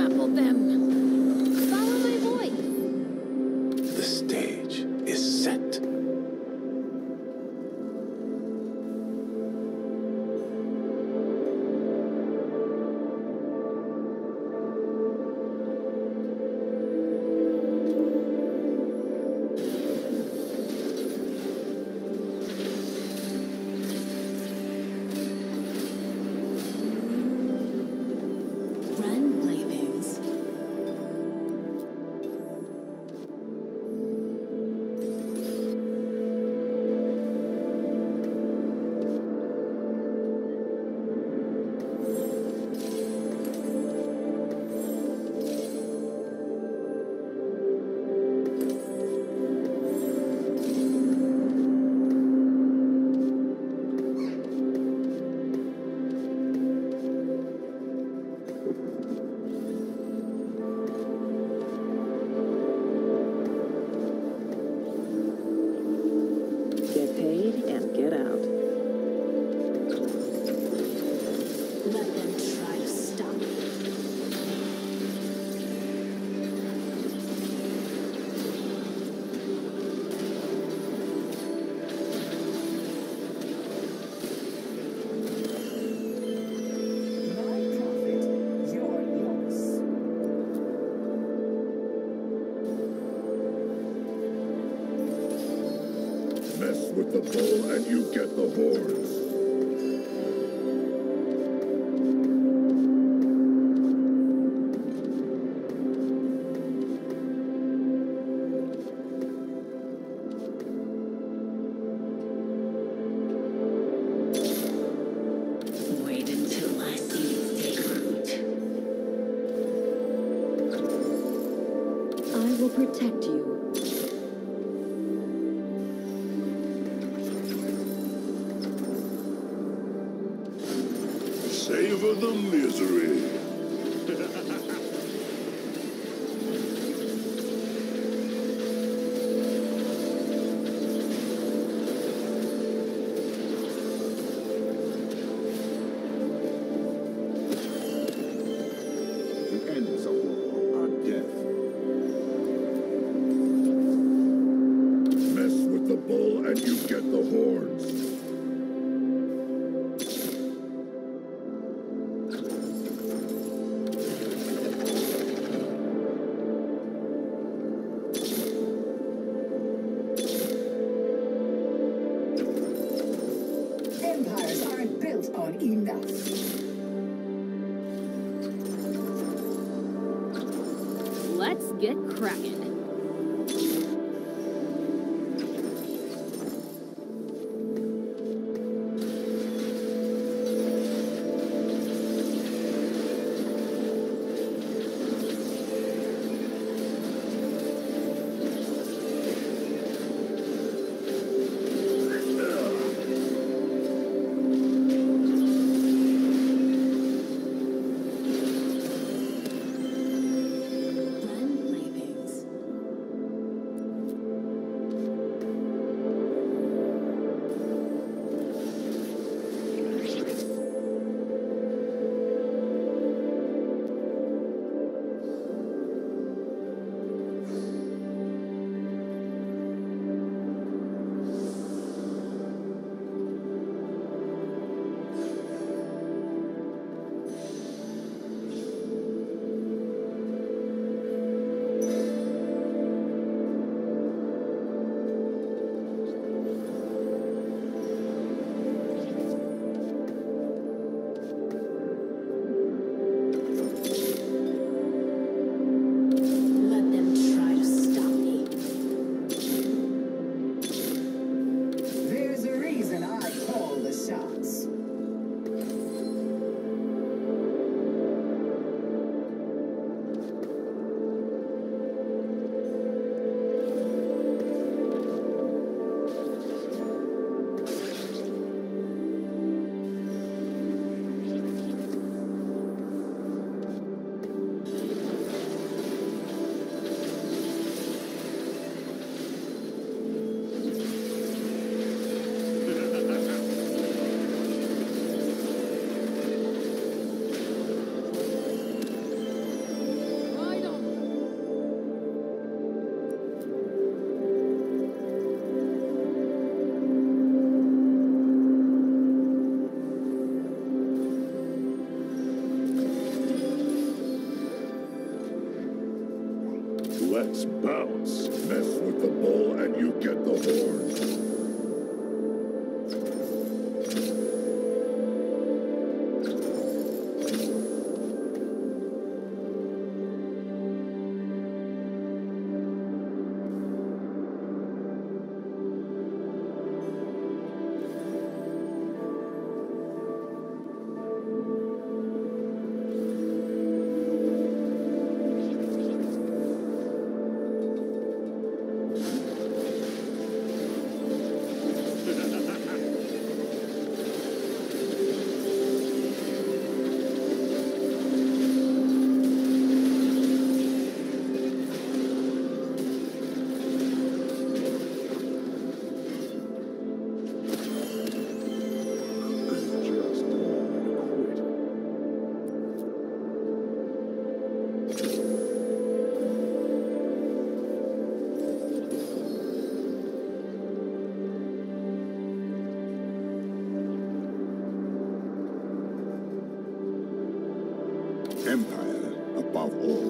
trample them. Follow my voice. The stage is set. Mess with the bull and you get the horns. Wait until I see you take root. I will protect you. Savor the misery. The ends of war are death. Mess with the bull and you get the horns. Empires aren't built on enough. Let's get cracking. Let's bounce. Mess with the bull and you get the horns. Empire above all.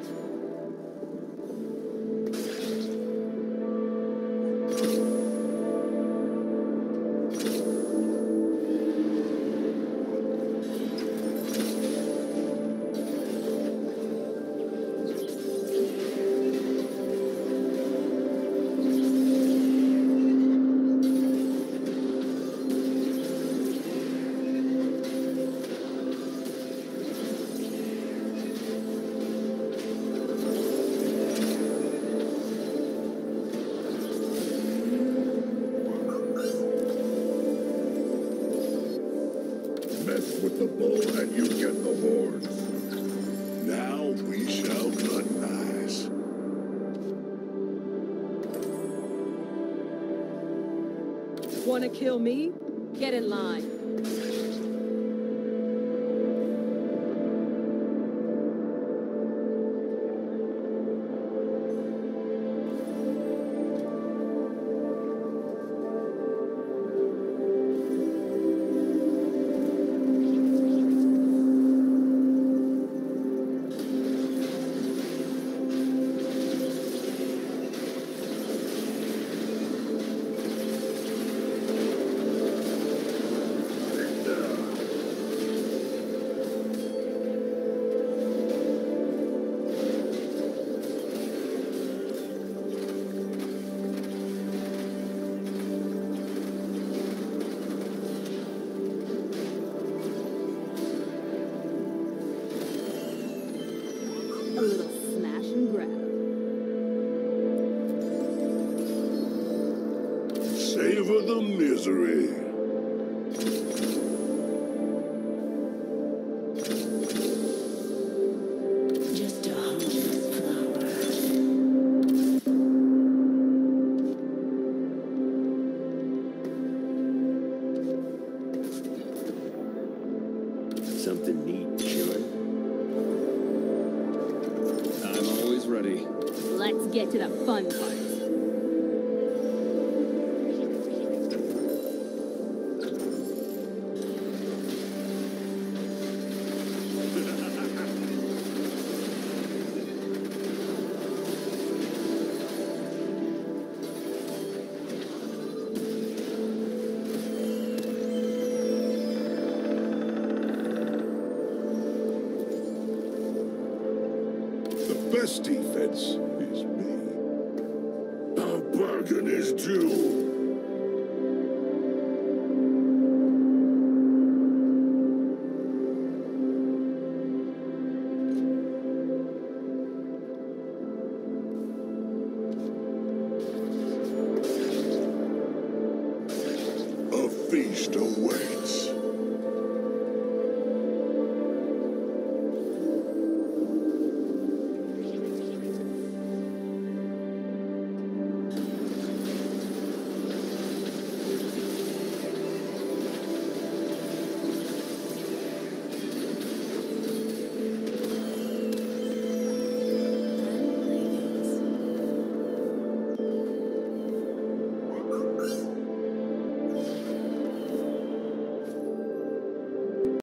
Mess with the bull and you get the horns. Now we shall fraternize. Wanna kill me? Get in line. A little smash and grab. Savor the misery. Just a harmless flower. Something neat chilling. I'm always ready. Let's get to the fun part. The best defense is me. Our bargain is due.